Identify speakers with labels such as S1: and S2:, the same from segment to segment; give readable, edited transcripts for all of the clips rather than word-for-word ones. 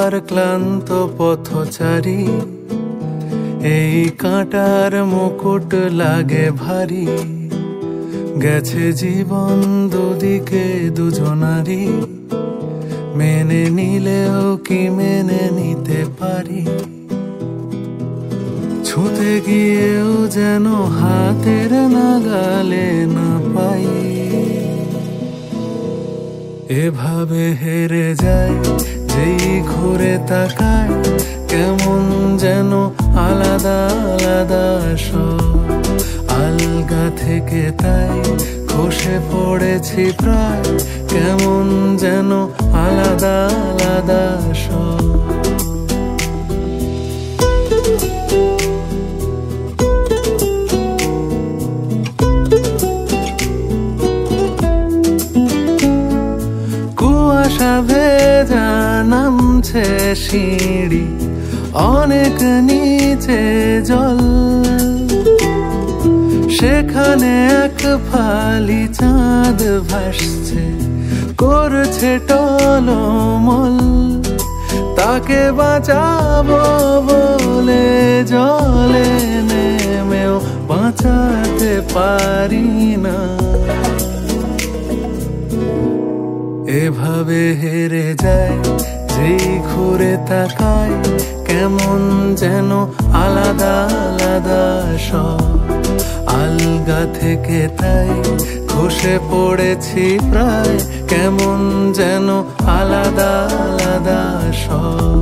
S1: আর ক্লান্ত পথচারী, এই কাঁটার মুকুট লাগে ভারী। গেছে জীবন দুদিকে দুজনারই, মেনে নিলেও কি মেনে নিতে পারি? ছুঁতে গিয়েও যেন হাতের নাগালে না পাই। এভাবে হেরে যায় যেই ঘুরে তাকায়, কেমন যেন আলাদা আলাদা সব। আলগা থেকে তাই খসে পড়েছি প্রায়, কেমন যেন আলাদা আলাদা সব। কুয়াশা ভেজা নামছে সিঁড়ি, অনেক নিচে জল। সেখানে এক ফালি চাঁদ ভাসছে, করছে টলমল। তাকে বাঁচাবো বলে জলে নেমেও বাঁচাতে পারি না। এভাবে হেরে যায় যেই ঘুরে তাকায়, কেমন যেন আলাদা আলাদা সব। আলগা থেকে তাই খসে পড়েছি প্রায়, কেমন যেন আলাদা আলাদা সব।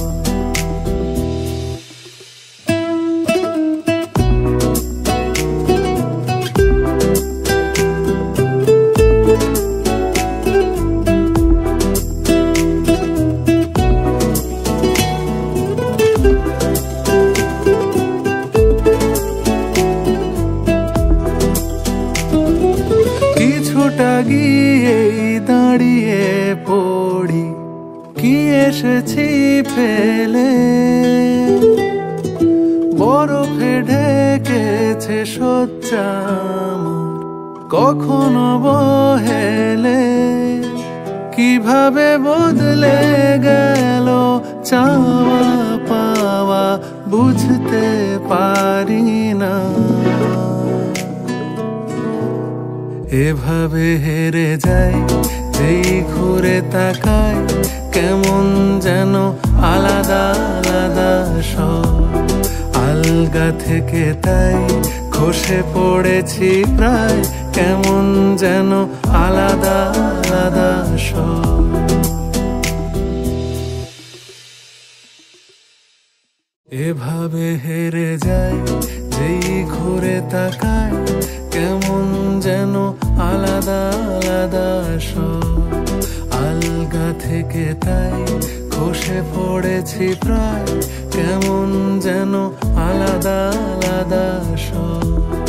S1: গিয়েই দাঁড়িয়ে পড়ি, কি এসেছি ফেলে। বরফে ঢেকেছে শয্যা আমার, কখনো বহেলে। কিভাবে বদলে গেল চাওয়া পাওয়া, বুঝতে পারি না। এভাবে হেরে যায় যেই ঘুরে তাকায়, কেমন যেন আলাদা আলাদা সব। আলগা থেকে তাই খসে পড়েছি প্রায়, কেমন যেন আলাদা আলাদা সব। এভাবে হেরে যায় যেই ঘুরে তাকায়, কেমন যেন আলাদা আলাদা সব। আলগা থেকে তাই খসে পড়েছি প্রায়, কেমন যেন আলাদা আলাদা সব।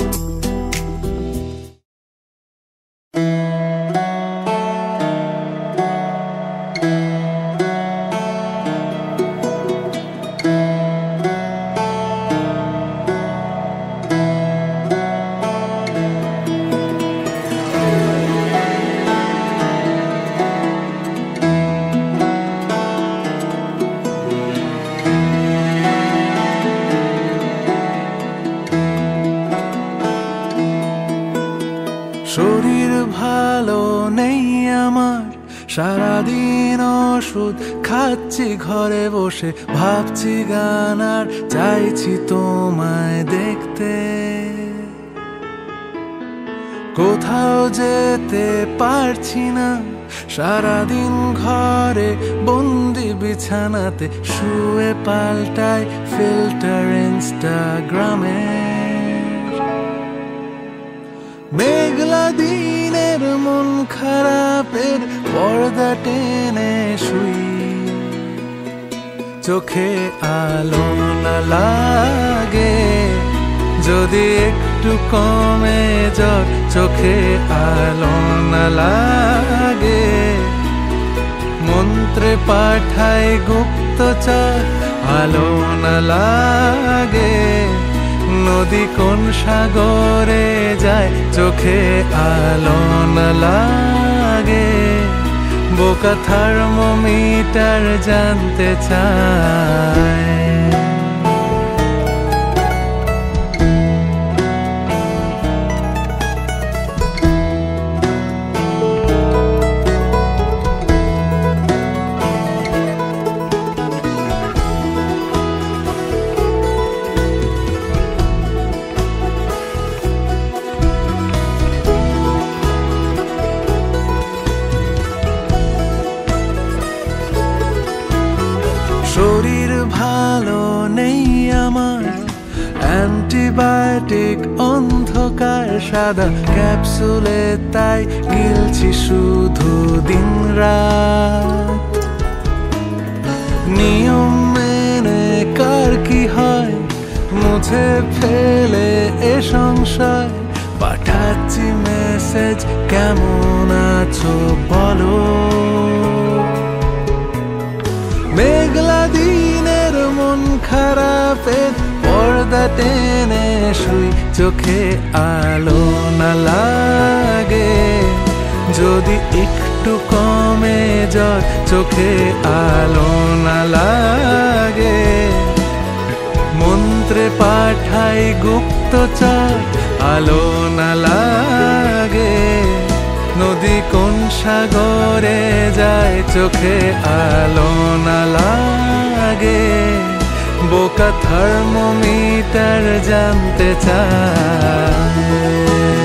S1: শরীর ভালো নেই আমার, সারাদিন ওষুধ খাচ্ছি ঘরে বসে। ভাবছি গান আর চাইছি তোমায় দেখতে। কোথাও যেতে পারছি না, সারাদিন ঘরে বন্দি বিছানাতে শুয়ে পাল্টাই ফিল্টার ইনস্টাগ্রামে। মেঘলা দিনের মন খারাপের পর্দা টেনে শুই, চোখে আলো না লাগে যদি একটু কমে জ্বর। চোখে আলো না লাগে, মন্ত্রে পাঠাই গুপ্তচর। আলো না লাগে, নদী কোন সাগরে যায়। চোখে আলো না লাগে, বোকা থার্মোমিটার জানতে চায়। শরীর ভালো নেই আমার, অ্যান্টিবায়োটিক অন্ধকার সাদা ক্যাপসুলে, তাই গিলছি শুধু দিন রাত। নিয়ম মেনে কার কি হয়, মুছে ফেলে এ সংশয়। পাঠাচ্ছি মেসেজ, কেমন আছো বলো। মেঘলা দিনের মন খারাপের পর্দা টেনে শুই, চোখে আলো না লাগে। যদি একটু কমে জ্বর, চোখে আলো না লাগে। মন্ত্রে পাঠাই গুপ্তচর, আলো না লাগে। নদী কোন সাগরে যায়, চোখে আলো না লাগে। বোকা থার্মোমিটার জানতে চায়।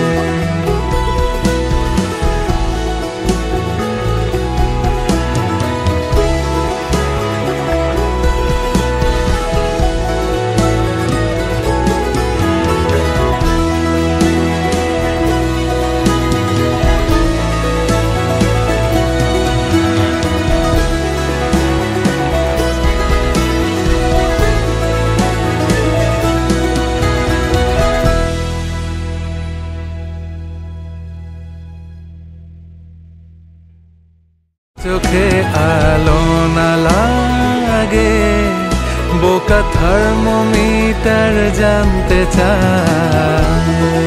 S1: চোখে আলো না লাগে। বোকা থার্মোমিটার জানতে চায়।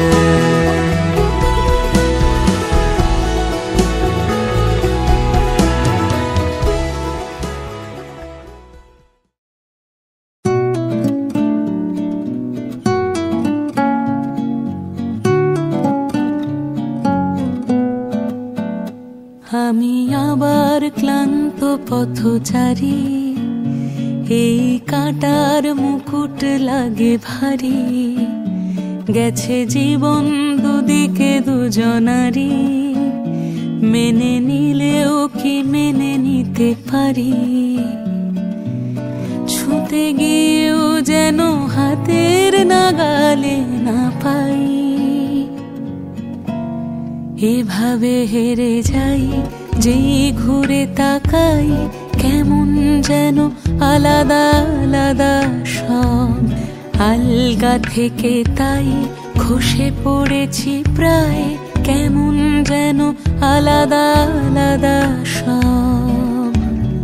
S2: আমি আবার ক্লান্ত পথচারী, এই কাঁটার মুকুট লাগে ভারী। গেছে জীবন দুদিকে দুজনারই, মেনে নিলেও কি মেনে নিতে পারি। ছুঁতে গিয়েও যেন হাতের নাগালে না পাই। এভাবে হেরে যাই, যেই ঘুরে তাকাই, কেমন যেন আলাদা আলাদা সব। আলগা থেকে তাই খসে পড়েছি প্রায়, কেমন যেন আলাদা আলাদা সব।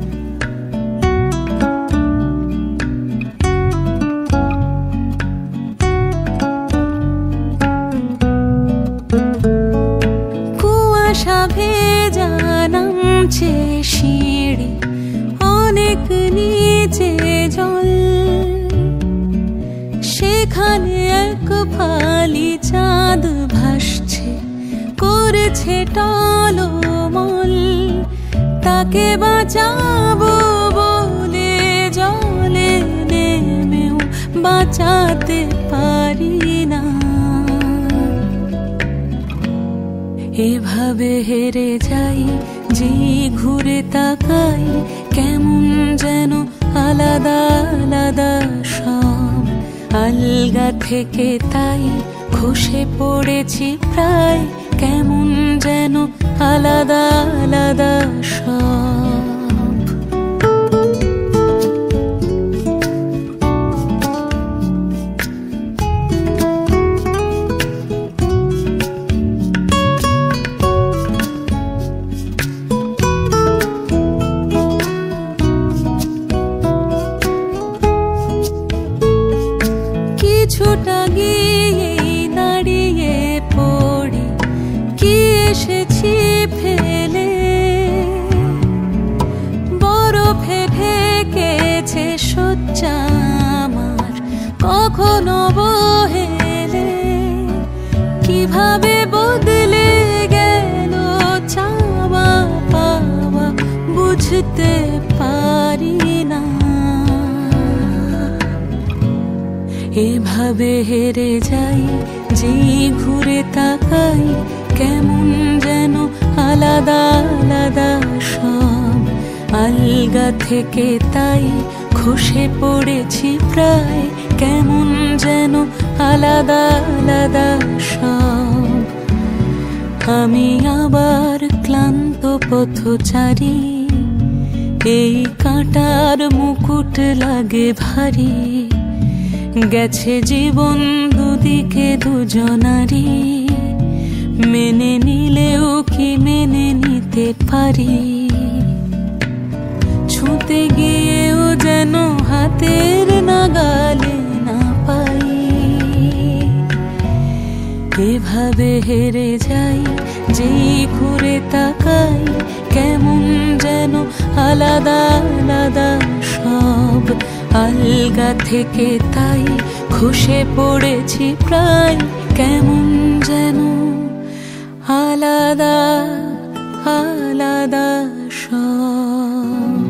S2: কুয়াশা ভেজা নামছে সিঁড়ি, অনেক নিচে জল। সেখানে এক ফালি চাঁদ ভাসছে, করেছে টলমল। তাকে বাঁচাবো বলে জলে নেমেও বাঁচাতে পারি না। এভাবে হেরে যাই, যেই ঘুরে তাকাই, কেমন যেন আলাদা আলাদা সব। আলগা থেকে তাই খসে পড়েছি প্রায়, কেমন যেন আলাদা আলাদা সব। কিছুটা গিয়ে দাঁড়িয়ে পড়ি, কি এসেছি ফেলে। কখনো বহেলে কিভাবে বদলে গেল চাওয়া পাওয়া বুঝতে পারি না। এভাবে হেরে যাই যেই ঘুরে তাকাই কেমন যেন আলাদা আলাদা সব। আলগা থেকে তাই খসে পড়েছি প্রায় কেমন যেন আলাদা আলাদা সব। আমি আবার ক্লান্ত পথচারী, এই কাঁটার মুকুট লাগে ভারী। গেছে জীবন দুদিকে দুজনারই, মেনে নিলেও কি মেনে নিতে পারি। ছুঁতে গিয়েও যেন হাতের নাগালে না পাই। এভাবে হেরে যাই যেই ঘুরে তাকাই কেমন যেন আলাদা আলাদা সব। আলগা থেকে তাই খসে পড়েছি প্রায় কেমন যেন আলাদা আলাদা সব।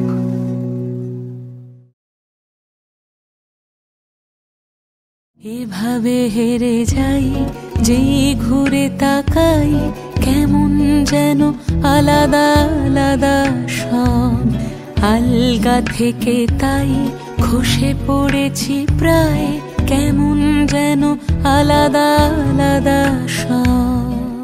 S2: এভাবে হেরে যাই যেই ঘুরে তাকাই কেমন যেন আলাদা আলাদা সব। আলগা থেকে তাই খসে পড়েছি প্রায় কেমন যেন আলাদা আলাদা সব।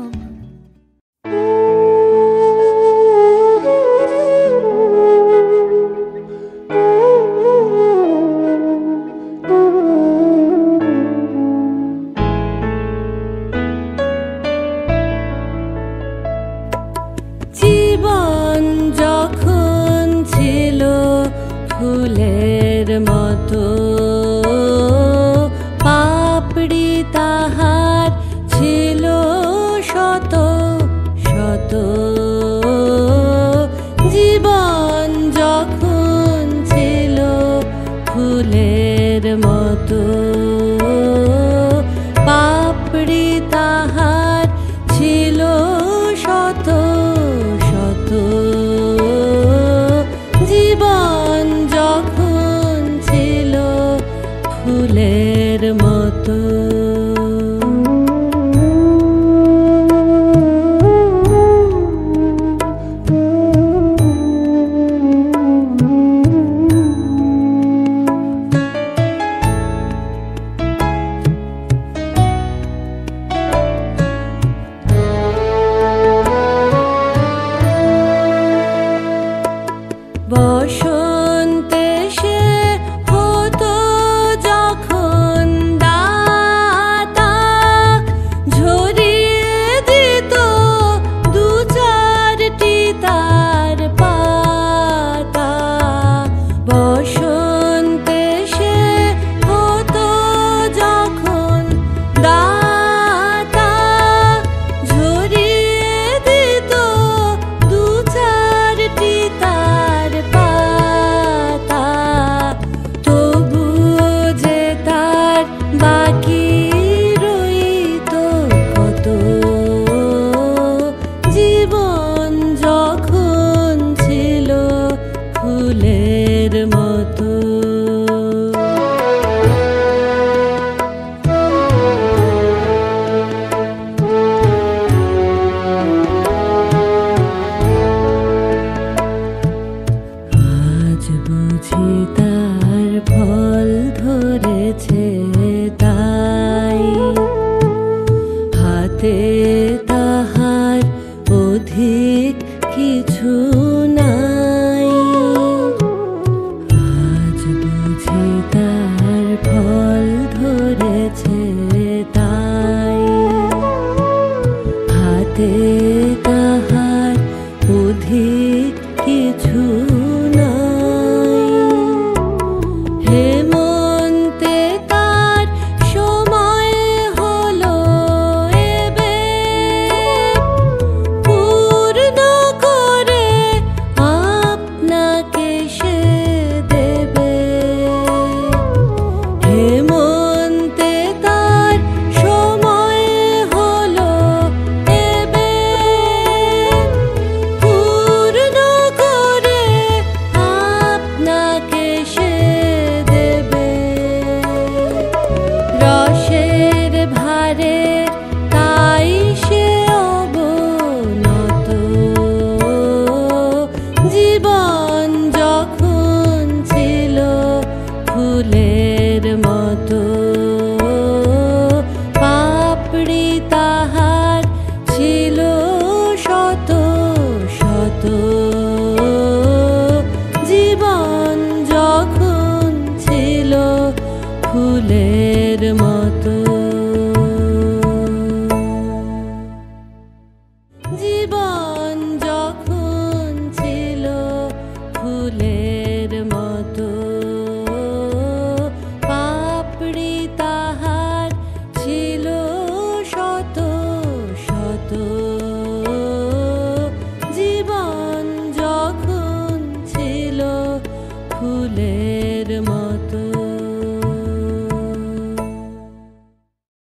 S3: জীবন যখন ছিল ফুলের মতো, পাপড়ি তাহার ছিল ছিলে